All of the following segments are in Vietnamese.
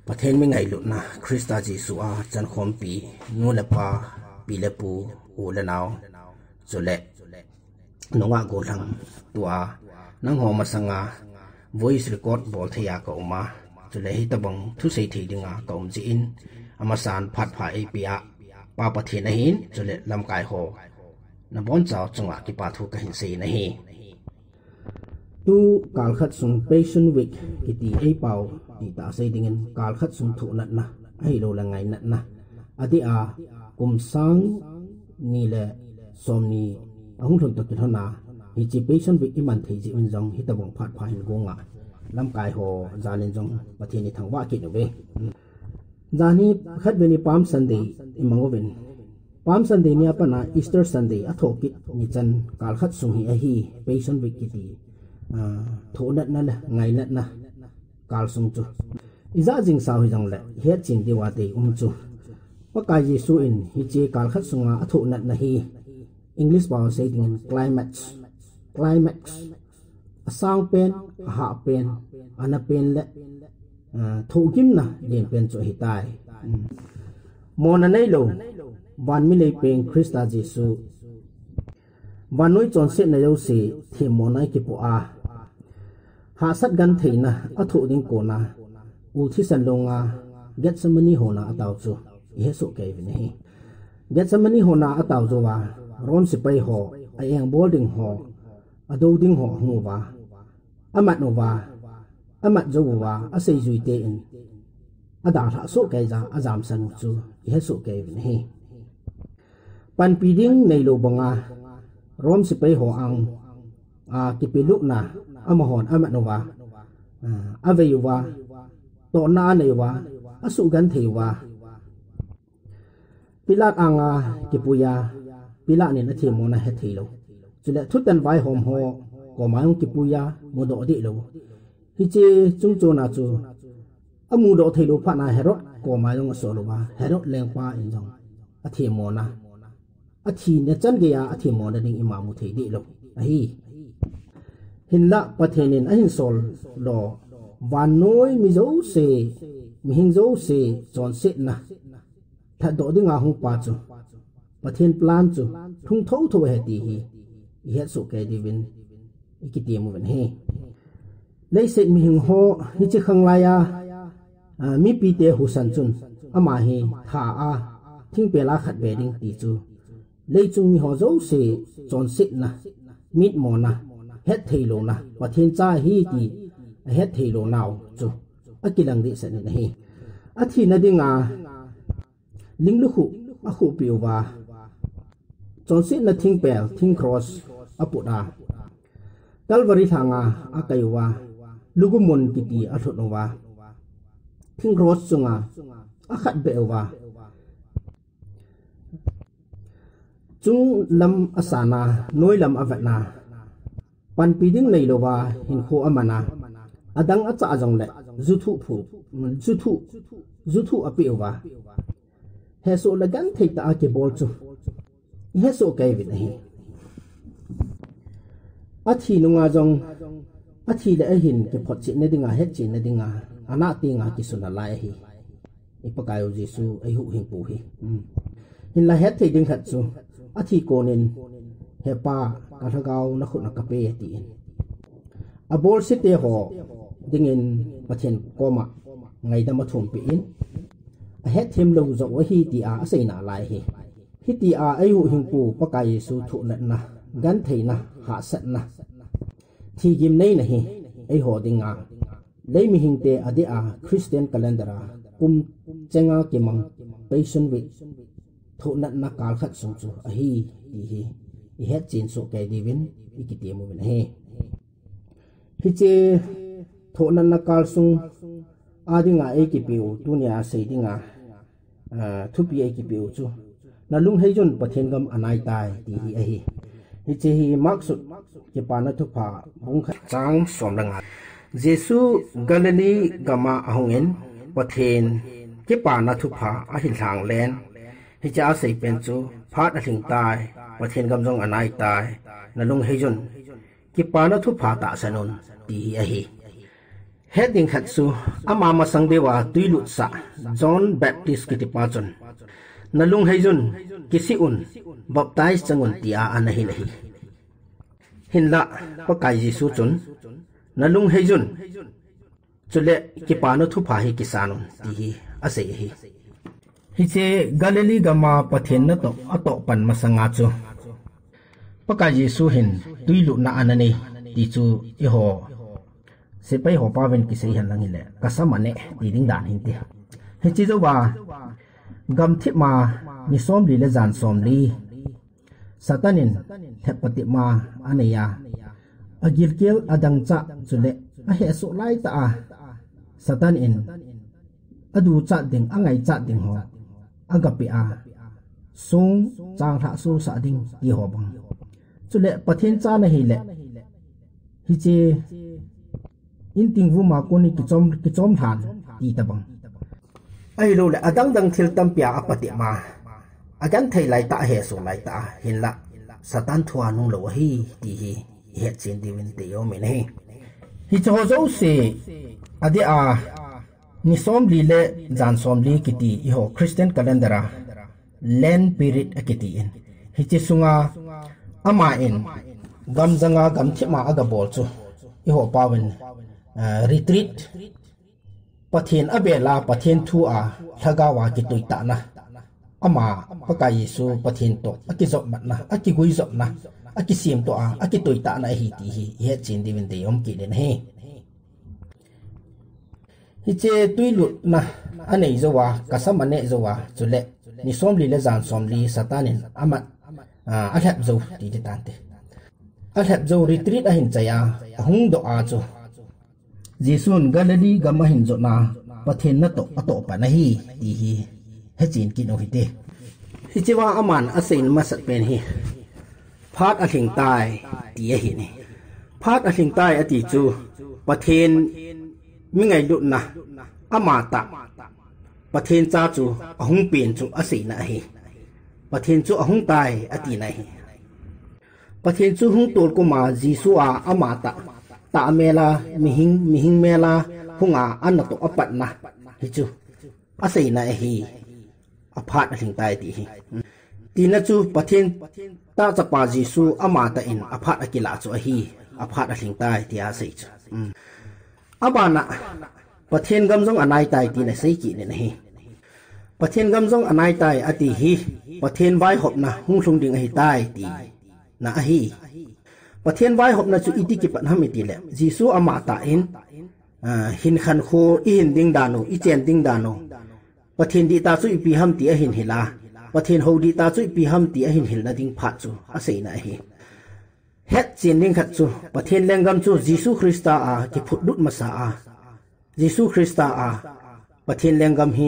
ประเทศไม่ไงลุนะคริสต์จีสุอาจันคอมปีนูเลปาปีเลปูอูเลนาวจุเลนงว่าโกลังตัวนังหอมาสังอา voice record บอลเทียก็ออกมาจุเลฮิตบังทุเศรษฐีดึงอาก็อมจีนอามาสานพัดผ่าเอปีอาปาประเทศนหินจุเลลำกายโฮนบอนเจ้าจังหวะกิปาทุกหินสีนหิtu kal khat sung patient week kiti ei pau ti ta sei dingen kal khat sung thu nat na ai lo la ngai nat na adi a kum sang ni le som ni ahung thon to ki thona hi chi patient week iman thei ji un jong hi ta bong phat pha hin gonga lam kai ho zanin jong pathin ni thangwa ki no be zani khat be ni palm sunday imangoven palm sunday ni apana easter sunday athokit ni chan kal khat sung hi a hi patient week kiti thổ nát na ngày nát na kal sung chu iza jing sao hi jang le he chin diwa te chu pa ka Jesu in hi che kal khat sunga athu nat na hi English power say in climax a sound pen a ha pen ana pen le thu kim na den pen chu hi tai mon na nei lo van mi le pen Christa Jesu van noi chon se na yo se the mon nai ki po a hạ sát gan thầy na ở thụ đình cổ na u thi san long a get some money hona atau chu he so ke vi nei get some money hona atau zo wa ron si pai ho ai ang boarding ho ado ding ho hu wa amat no wa amat zo wa a sei zui te in ada tha so ke za azam san chu he so ke vi nei pan pi ding nei lo banga ron si pai ho ang a ki pi lu na amahon amat nova aveyuwa to na newa asu gan thewa pilat anga kipuya pilat ne na the mona he thelo chule thutan vai hom ho ko mayong kipuya modo di lo hi che chung cho na chu amu do thelo pha na herot ko mayong so lo wa herot leng pa in jong a the mona a thi ne chan ge ya a the mona ding imamu the di lo ahi hin la pathenin ahin sol lo van noi mi zo se mi hing zo se chon se na tha do dinga hu pa chu pathen plan chu thung tho tho he ti hi he so ke divin ikiti mu ben he lei se mi hing ho hi chi khang la ya mi pi te hu san chun ama hi tha a thing pe la khat be ding ti chu lei chung mi ho zo se chon se na mit mo na hết thầy lộ na và thiên cha hi thì hết thầy lộ nào chu a kilang di sa ni hi a thi na dinga ling lu khu piu wa chon si na thing pel thing cross apuda calvary thanga a kai wa lugumun kiti a thot no wa thing cross chunga a khat be wa chung lam asana noi lam avatna pan piding nei lo wa hin kho amana adang acha jong le zuthu api wa he so la gan thei ta ke bol chu he so kai vi nei athi nunga jong athi le hin ke phot chi ne dinga het chi ne dinga ana tinga ki suna lai hi ipakayo Jesu ai hu hin pu hi hin la het thei ding khat chu athi konin he pa ka thagau na khu na ka pe ti abol site ho dingin pathen koma ngai da ma thum pi in a het them lo zo wa hi ti a sei na lai hi ti a ai hu hing pu pa ka Yesu thu na na gan thei na ha sat na thi gim nei na hi ai ho dinga lei mi hing te adi a Christian calendar kum chenga ke mang patient week thu na na kal khat sung chu a hi ti hi i het chin so ke divin ikiti mu ben he hi che tho nan na kal sung adinga e ki piu tunia sei dinga thu pi e ki piu chu na lung hei jon pathen gam anai tai ti hi a hi che hi maksud ke pa na thu pha bung kha chang som langa Jesu Galilee gama ahungen pathen ke pa na thu pha a hin thang len hi cha sei pen chu phat a thing tai pathen gam jong anai tai na lung hei jon ki pa na thu pha ta sanon ti hi a hi heading khat su ama masang dewa tuilut sa John Baptist kitipachon nalung heijun kisiun baptize changun tia anahilahi hinla pakai Jesu chun nalung heijun chule kipano thupa hi kisanun ti ase hi hiche Galilee gama pathen na to ato pan masanga chu pakai Jesu hin tuilu na anani ti chu iho sepai ho paven ki sei han langile kasamane ti ding dan hin ti hichi zo wa gam thi ma ni som li le jan som li satanin thepati ma aneya agilkel adang cha chule a he so lai ta a satan in adu cha ding angai cha ding ho agapi a sung chang tha su sa ding ti ho bang chule pathin cha na hi le hi che in ting vu ma ko ni ki chom than ti ta bang ai lo le adang dang thil tam pya apati ma agan thei lai ta he so lai ta hin la satan thua nu lo hi ti hi he chin di win te yo me ne hi cho zo se ade a ni som li le jan som li ki ti i ho Christian calendar a len period akiti in hi chi sunga ama in gam janga gam thima aga bol chu i ho pawen retreat pathen abela pathen thu a thagawa ki tuita na ama pakai Yesu pathen to akizop mat na akigui zop na akisim to a akituita na hi ti hi he chin di win te yom ki den he hi che tuilu na anei zowa kasamane zowa chule ni somli le jan somli satanin amat alhap zo ti de tante alhap zo retreat a hin chaya hung do a chu Jesun Galilee gama hin zo na pathen na to ato pa na hi ti hi he chin ki no hi te hi chewa aman asein masat pen hi phat a thing tai ti a hi ni phat a thing tai ati chu pathen mi ngai lu na ama ta pathen cha chu ahung pen chu ase na hi pathen chu ahung tai ati na hi pathen chu hung tol ko ma Jesu a ama ta mela mihing mela hunga an to apat na hi chu ase na hi aphat a thing tai ti hi tina chu pathen ta chapa Jesu ama ta in aphat akila chu a hi aphat a thing tai ti a sei chu abana pathen gamjong anai tai ti na sei ki ne hi pathen gamjong anai tai ati hi pathen vai hop na hung thung ding hi tai ti na hi pathen vai hop na chu iti ki pan hami ti le Jesu ama ta in hin khan kho i hin ding dano i chen ding dano pathen di ta chu i pi ham ti a hin hila pathen ho di ta chu i pi ham ti a hin hil na ding phat chu a sei na hi het chen ding khat chu pathen lengam chu Jesu Christa a ki phut lut masa a Jesu Christa a pathen lengam hi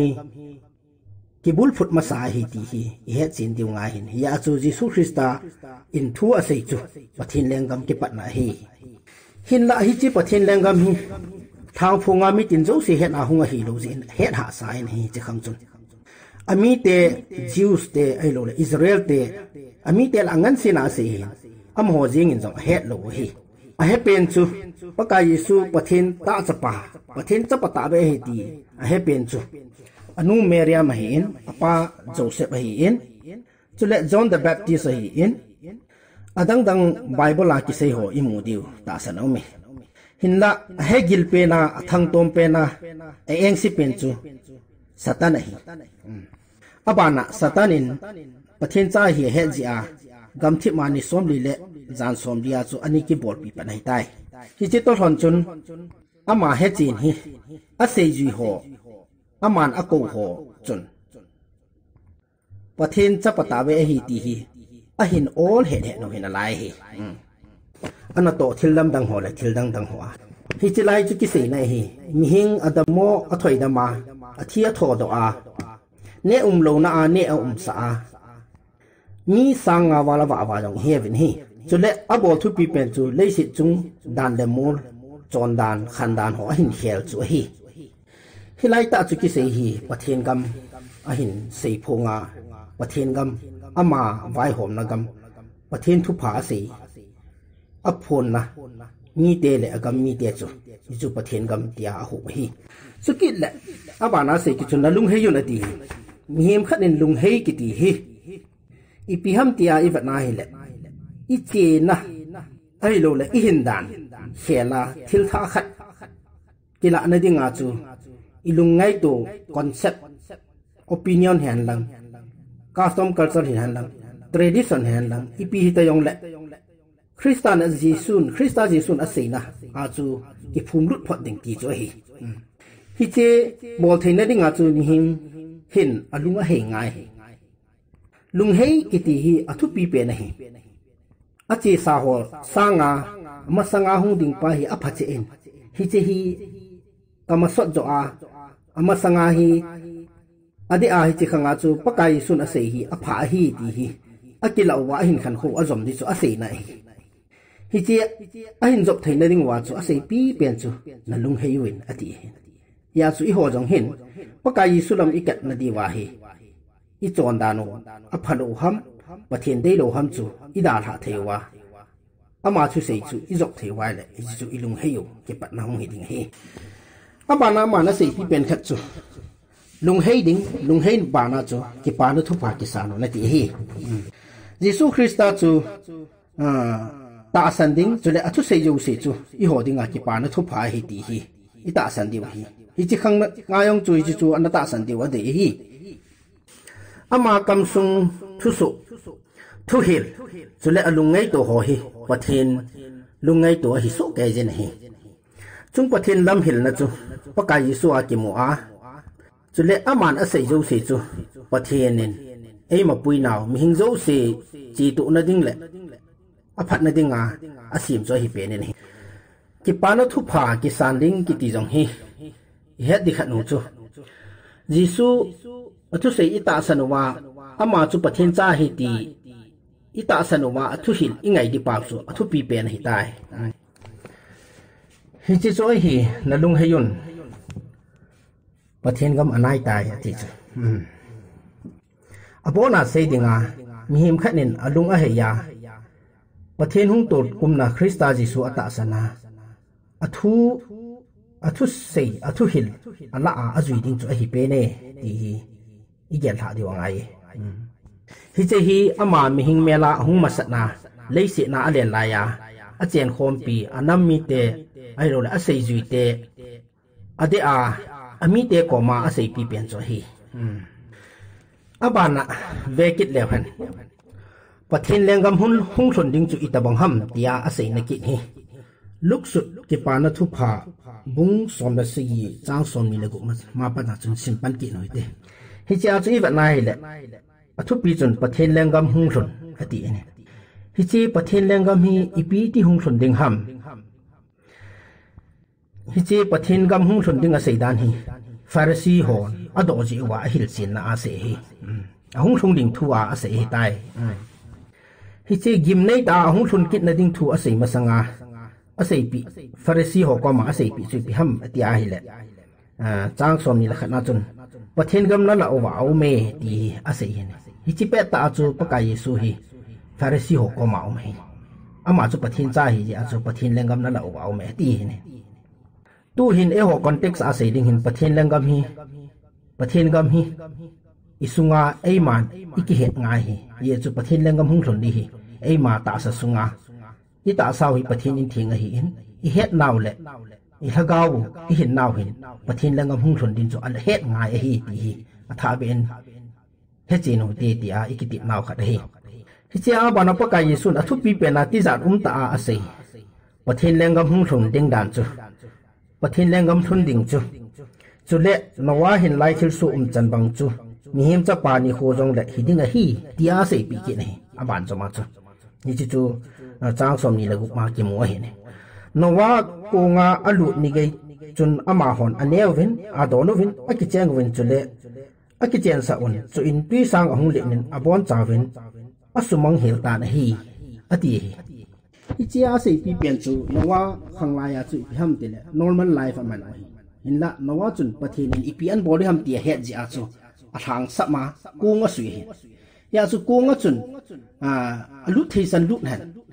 ki bul phut masa hi ti hi het chen diu nga hin ya chu Jesu Christa in thu a sei chu pathen lengam ki pat na hi hin la hi chi pathen lengam hi thang phunga mi tin zo se het a hunga hi lo zin het ha sa in hi chi khang chun ami te Jews te ai lo Israel te ami te la ngan sina se hin am ho jing in zong het lo hi a he pen chu pakai Yesu pathen ta chapa pathen chapa ta be hi ti a he pen chu anu Maria ma hin apa Joseph hi in chule John the Baptist hi in adang dang Bible la ki sei ho i mu diu ta san o me hinla he gil pe na thang tom pe na eng si pen chu satan hi abana satanin pathen cha hi he ji a gam thi ma ni som li le jan som dia chu ani ki bol pi panai tai hi chi to thon chun ama he chin hi a sei ji ho aman a ko ho chun pathen cha pata ve hi ti hi a hin all he he no hin a lai hi ana to thil lam dang ho le thil dang ho a hi chi lai chu ki sei nai hi mi hing adamo a thoi da ma a thia tho do a ne lo na a ne sa a mi sanga wala wa jong heaven hi chule abo thu pi pen chu leisi chung dan le mol chon dan khan dan ho hin khel chu hi hilai ta chu ki sei hi pathen gam a hin sei phonga pathen gam ama vai hom na gam pathen thu pha sei a phon na มีเตเลยกำมีเตจูจูประเทศกำเตียหูฮีสุกิแหละอาบานาเสกิจุนลุงเฮยุนดีมีเฮมขัดนินลุงเฮกิตีฮีอีปีฮัมเตียอีวัดนาฮิแหละอีเจนะไอ้โลเลยอีหินดานเขียลาทิลท่าขัดกีฬาในดิ่งอาจูอีลุงไงตัวคอนเซ็ปต์โอปิเนียนแห่งลังคาสตอมคัลเจอร์แห่งลังทรดิชันแห่งลังอีปีฮิตยองเละคริสตานจีซุนคริสตาจีซุนอาศัยนะอาจูกิภูมิรุดพอดิ่งตีจ้วยฮิเจบอลเทนดิ่งอาจูนี่หินอลุงเฮงไงลุงเฮกิตีฮีอทุปีเปนะฮีอาเจสาหัวสางามาสังอาหงดิ่งไปฮีอภัจเจนฮิเจฮีกำมาสดจ่อมาสังอาฮีอดีอาฮิเจขังอาจูปะกายซุนอาศัยฮีอภาฮีตีฮีอากิลาวะหินขันโคอาจอมดิจูอาศัยนะฮิเจอาหินจบเทนดิ่งว่าจูอาศัยปีเปลี่ยนจูนั่นลุงเฮยวินอดียาจูอีหัวจงเห็นปะกายสุลมอีกัดนาดีวาฮีอีจอนดานุอภันโอหัมปะเทียนได้โลหัมจูอีดาหาเทวาอามาชุเสยจูอีจกเทวาเลยอีจูอีลุงเฮยเก็บปัดน้องเฮดิงเฮอาบานามานาเสยปีเป็นขัดจูลุงเฮดิงลุงเฮบานาจูเก็บปานุทุปากิสานุนาดีเฮเยซูคริสต์จูตาสันดิงจูเลอทุเสยจูเสยจูอีหัวดิงอาเก็บปานุทุปาเฮดีเฮอีตาสันดิวเฮฮิจิขังงายองจูฮิจิจูอันตาสันดิวอเดฮีอามาคำซุงทุสุทุฮิลจุเลอลุงไงตัวหอฮีปะเทนลุงไงตัวฮิสุแกเจนฮีจุงปะเทนลำฮิลนะจูปะกายสุอากิมัวจุเลอามันอาศัยจูเสจูปะเทนนินเอ้มาปุยนาวมีหิงจูเสจีตุนดิ่งเละอภัดนดิ่งอาศิมจอยฮิเปนินฮีกิปานทุพากิสันดิงกิติจงฮีเฮ็ดดิขัดนูจูยิสุทุเสอิตาสนุวาอามาจูปะเทนจ้าฮิตีอิตาสนุวาทุหิลอิงไงดิปาบจูทุปีเปนฮิตายฮิจิจอยฮีนลุงเฮยุนปะเทนกำอนายตายอติจูอโปนาเซดิงามีหิมขัดนินอลุงอเฮยาปะเทนหุงตุดกุมนาคริสตาจิสุอตาสนาอทุเสยอทุหิลอัลละอาจุยดิงจูอฮิเปเนตีอีเกียนถาดีว่าไงฮิเจฮีอามามิหิงเมลาหุงมัสนาเลสินาอเลนลายาอาเจนโคมปีอานัมมีเตไอโรเลอาเซจุยเตอเดอามีเตโกมาอาเซปีเปลี่ยนจูฮีอาบานะเวกิตเลวันปะเทนเลงกำหุงชนดิงจูอิตาบังฮัมตียาอาเซนกิฮีลุกสุดกิปานะทุพาบุงสมเด็จสีจ้างสมมีเลกุมาปนัดจนสิมปันกินหน่อยเดฮิจิอาจูอีวันนายแหละทุปีจนประเทศแรงกำหุงชนอดีเนี่ยฮิจิประเทศแรงกำฮีอีปีที่หุงชนดิงฮัมฮิจิประเทศกำหุงชนดิงอาศัยดานฮีฟาริสีฮอนอดอจิวะฮิลซินนาอาเซฮีหุงชนดิงทัวอาศัยฮีตายฮิจิกิมเนตาหุงชนกิดนาดิงทัวอาศัยมาสังอาอาศัยปีฟาริสีฮอก็มาอาศัยปีจุยปีฮัมอติอาฮิแหละจ้างสมนี่ละขนาดจนประเทศกำนันละว่าเอาเมดีอาศัยเนี่ยฮิจิเปตาจูปะกายสุฮีฟาริสีฮอก็มาเอาเมอามาจูประเทศใจฮิอาจูประเทศแรงกำนันละว่าเอาเมดีเนี่ยตู้หินเอฮอคอนเท็กซ์อาศัยดิ่งหินประเทศแรงกำฮีประเทศกำฮีอิสุงาไอมันอิกิเหตง่ายฮีเยจูประเทศแรงกำหุงชนดีฮีไอมาตาสสุงาอิตาสาวฮิประเทศอินทิงฮีอินอิเฮ็ดนาวเละอิฮะกาวอิเห็นนาวหินประเทศแรงกำหุงชนดินจูอันเฮ็ดง่ายฮีตีฮีอัฐาเบนเฮ็ดจีนูตีตีอาอิกิตินาวขัดฮีฮิจิอาบานาปะกายสุนอทุปีเป็นอาติจัดตาอาศัยประเทศแรงกำหุงชนดิงดันจูประเทศแรงกำชนดิงจูจูเละนว่าเห็นไลทิลสูจันบังจูมีเห็นจะปานิโคจงเละฮิดิงฮีตีอาศัยปีกินฮีอาบานจมาจูนี่จูจ้างสมนี่ละกุมากิมัวเห็นนว่ากูงาอลุนี่ไงจนอามาหอนอันเนววินอาโดนวินอากิเจงวินจุเละอากิเจนสะอุนจุอินตุยสังอหงเล็นินอาบอนจาวินอาสุมังเฮลตานะฮีอดีฮิจิอาศัยปีเปลี่ยนจูนว่าขังลายจูพิฮัมติเละ normal life มันเห็นละนว่าจุนประเทศนี้อีพีอันบอดี้ฮัมตีเฮ็ดจีอาจูอาทางสัมมากูงะสุยเห็นยาจูกูงะจุนลุทเทสันลุทหัน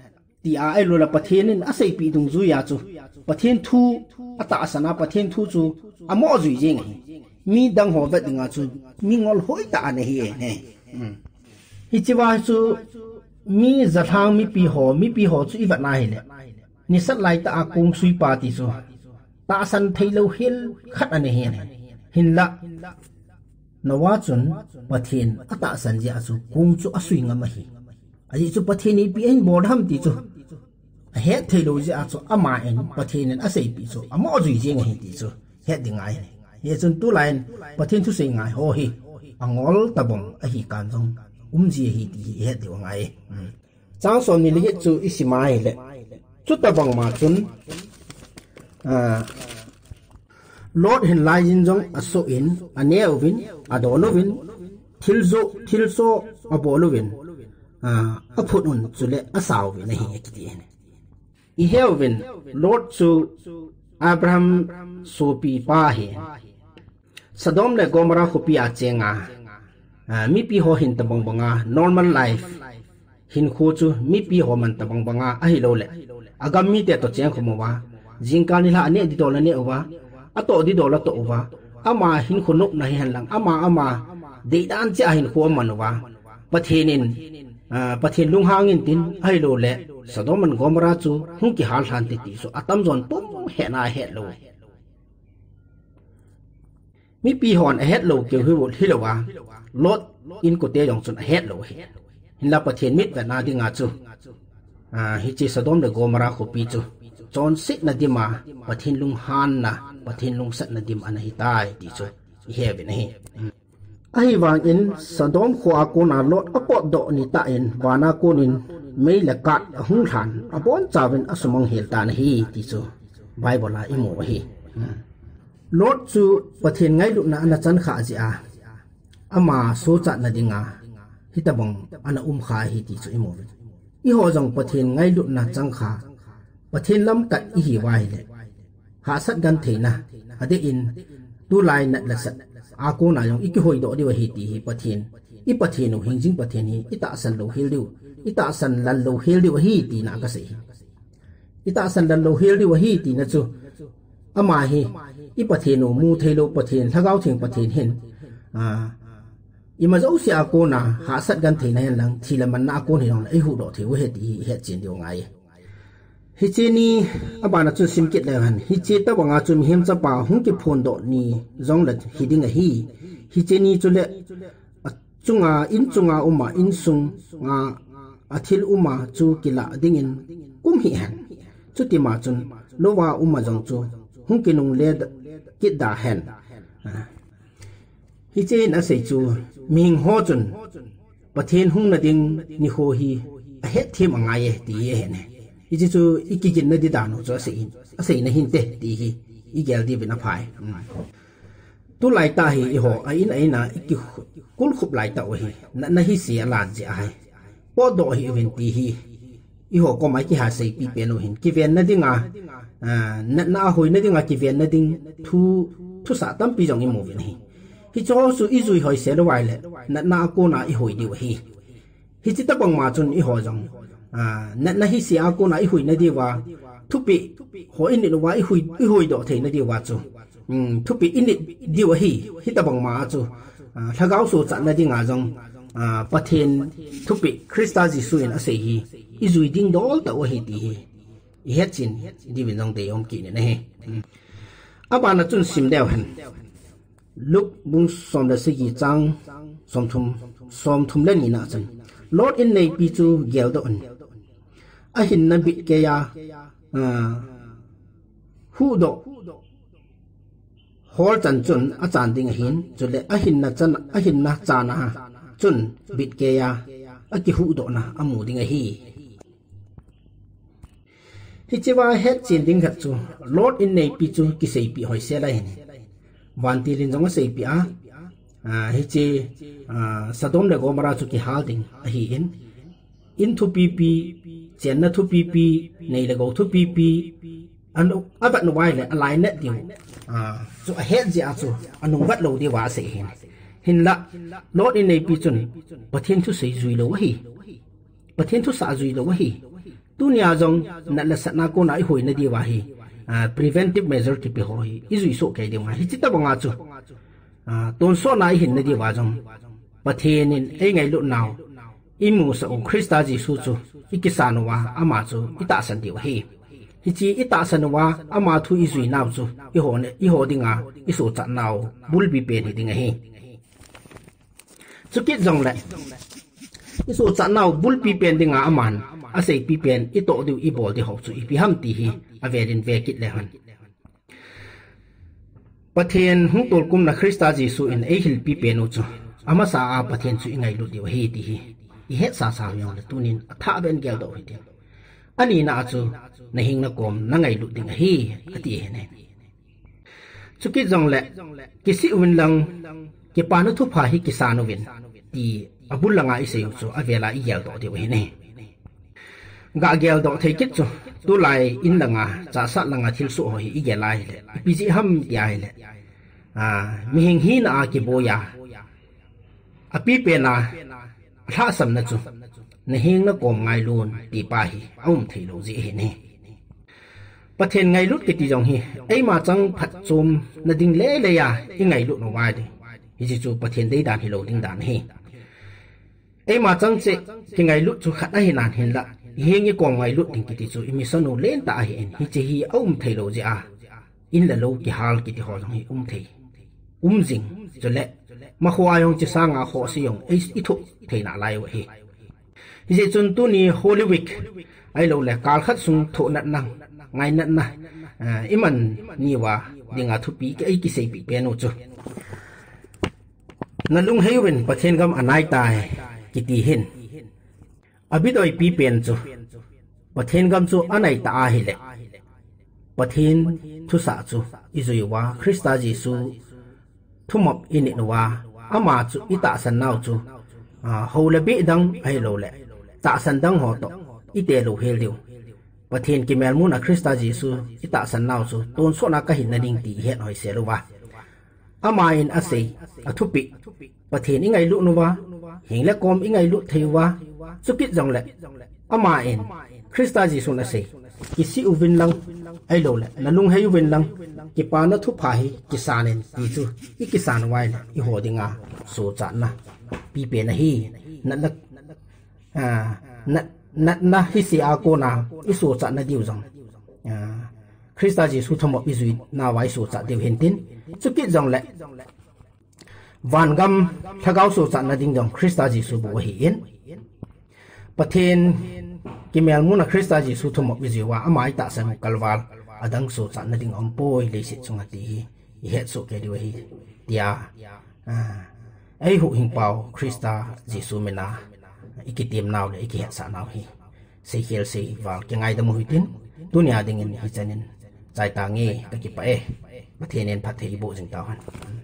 ti a ai lo la pathian in asei pi dung zu ya chu pathian thu ata asana pathian thu chu amo zui jing mi dang ho vet nga chu mi ngol hoi ta ne hi ne hi chiwa chu mi zathang mi pi ho chu iwat na hi le ni sat lai ta akung sui pa ti chu ta san thailo hil khat ane hi ne hin la nawa chun pathian ata san ja chu kung chu asui nga ma hi ai chu pathian ni pi en bodham ti chu he thailo ja chu ama en pathian en asei pi chu amo zui jing hi ti chu he dingai he chun tu lain pathian thu sei ngai ho hi angol tabong a hi kan jong ji hi ti he de ngai chang son ni li chu isimai le chu tabang ma chun Lord hin lai jin jong aso in aneovin adolovin thilso abolovin aphunun chule asawin hi ekitien I helvin Lord chu Abraham sopi pa he Sodom le Gomorrah khopi a chenga mi pi ho hin tabang banga normal life hin khu chu mi pi ho man tabang banga a hi lo le agam mi te to cheng khomowa jingka ni la ane di dola ne owa ato di dola to owa ama hin khunuk na hi hanlang ama de dan cha hin khu manwa pathin lung hangin tin ai lo le Sodom and Gomorrah chu hung ki hal han ti so atam zon pum he na he lo mi pi hon a het lo ke hu hi lo wa lot in ko te yong chun a het lo he hin la pathin mit va na dinga chu hi chi Sodom le Gomorrah ko pi chu chon sit na dima pathin lung han na pathin lung sat na dim an hi tai ti chu he be ne ai wang in Sodom kho ko na lot apot do ni ta in wana ko nin mei la kat hung than abon chawin asumang hel ta na hi ti chu bible la imo hi lot chu pathin ngai lu na ana chan kha ji a ama so cha na dinga hitabang ana kha hi ti chu imo I ho jong pathin ngai lu na chang kha pathin lam kat I hi wai le ha sat gan theina ade in tu lai na la sat a ko na yong iki hoi do di wa hi ti hi pathin I pathin no hingjing pathin hi ita san lo hil diu ita san lan lo hil diu hi ti na ka sei ita san lan lo hil diu hi ti na chu ama hi I pathin no mu thailo pathin thagau thing pathin hin ima zo sia ko na ha sat gan theina yan lang thila man na ko ni long ai hu do theu he ti he chin diu ngai hi che ni abana chu sim kit le han hi che ta wanga chum hem cha pa hung ki phone do ni zong la hiding a hi che ni chu le chunga uma in sung nga athil uma chu kila ding in kum hi han chu ti ma chun lowa uma jong chu hung ki nung le kit da hen hi che na sei chu ming ho chun pathen hung na ding ni ho hi a het them anga ye ti ye ne I chu ikigin na di dano cho sei na hinte ti hi igel di bina phai tu lai ta hi I ho a in ai na iki kul khup lai ta hi na hi si alan ji ai po do hi ven ti hi I ho ko mai ki ha sei pi pe no hin ki ven na dinga na hoi na dinga ki ven na ding thu sa tam pi jong I mo ven hi cho su I zui hoi se lo wai le na ko na I hoi di wa hi chi ta bang ma chun I ho jong na hi si a ko na I hui na di wa thupi ho in ni wa I hui do the na di wa chu thupi in di wa hi ta bang ma chu thagau so cha na di nga jong pathen thupi Krista Jisu in ase hi I zui ding dol ta wa hi ti hi I het chin di bin jong de om ki ne he abana chun sim deu han luk bung som da se gi chang som thum le ni na chan Lord in nei pi chu gel do an a hin na bit ke ya hu do hol chan chun a chan ding hin chule a hin na chana chun bit ke ya a ki hu do na amu ding hi chewa het chin ding khat chu Lord in nei pi chu ki sei pi hoi se lai hin wan ti lin jong sei pi a hi che Sodom le Gomorrah chu ki hal ding a hi in thu pp chen na thu pp nei le go thu pp an abat no wai le alai net diu so a het ja chu anung wat lo di wa se hin la Lord in nei pi chun pathen thu sei zui lo hi pathen thu sa zui lo hi tunia jong na la satna ko na hoi na di wa hi preventive measure ki pe ho hi izu so ke de ma hi chita banga chu ton so na hin na di wa jong pathen in ei ngai lu naw imu sa o Krista Jesu chu ikisano wa ama chu ita san di wa hi hi chi ita san wa ama thu izu naw chu i ho dinga iso cha naw bul bi pe ni dinga hi chukit jong le iso cha naw bul pi pen dinga aman asei pi pen i to du i bol di ho chu i pi ham ti hi averin ve kit le han pathen hung tol kum na Krista Jesu in ei hil pi pen chu ama sa a pathen chu ingai lu di wa hi ti hi i het sa sa yong le tunin atha ben gel do hi ti ani na chu na hing na kom na ngai lu ding hi ati he ne chukit jong le kisi win lang ke panu thu pha hi kisano win ti abulanga iseu chu avela i yel do de we ne ga gel do thei kit chu tu lai in langa cha sa langa thil su ho hi i gelai le piji ham ti ai le mi hing hi na ki boya api pe na tha sam na chu na hing na kom ngai lun ti pa hi aum thei lo ji he ne pathen ngai lut ke ti jong hi ei ma chang phat chum na ding le le ya i ngai lut no wai de hi chu pathen dei dan hi lo ding dan hi ei ma chang che ki ngai lut chu khat a hi nan hin la heng i kong ngai lut ding ki ti chu imi sonu len ta hi en hi che hi aum thei lo ji a in la lo ki hal ki ti ho jong hi thei jing cho le ma khwa yong chi sang a kho si yong ei i thu thei na lai wa hi hi chun tu ni holy week ai lo le kal khat sung tho nat nang ngai nat na iman ni wa dinga thu pi ke ai ki sei pi pe no chu na lung hewen pathen gam anai tai ki ti hin abidoi pi pen chu pathen gam chu anai ta hi le pathen thu sa chu izui wa Krista Jesu thumop in it wa ama chu ita san naw chu ho le be dang ai lo le ta san dang ho to ite lo hel diu pathen ki mel mun a Krista Jesu ita san naw chu ton so na ka hin na ding ti het hoi se lo wa ama in asei athupi pathen ingai lu nu wa hing le kom ingai lu thei wa chukit jong le ama in Krista Jesu na sei ki si uvin lang ai lo le na lung hei uvin lang ki pa na thu pha hi ki sanen ti chu i ki san wai le i ho dinga so cha na pi pe na hi na na hi si a ko na i so cha na diu jong Krista Jesu thomo i zui na wai so cha diu hin tin chukit jong le van gam thagau so cha na ding jong Krista Jesu bo hi in pathen kimel muna Krista Jesu thomo i zui wa amai ta san kalwal adang so cha na ding om poi le si chunga ti hi het so ke diu hi tia ai hu hing pau Krista Jesu mena ikitim naw le iki het sa naw hi se hel se wal ke ngai da mu hitin dunia ding in hi chanin chai ta nge ka ki pa e pathen en phathei bo jing taw han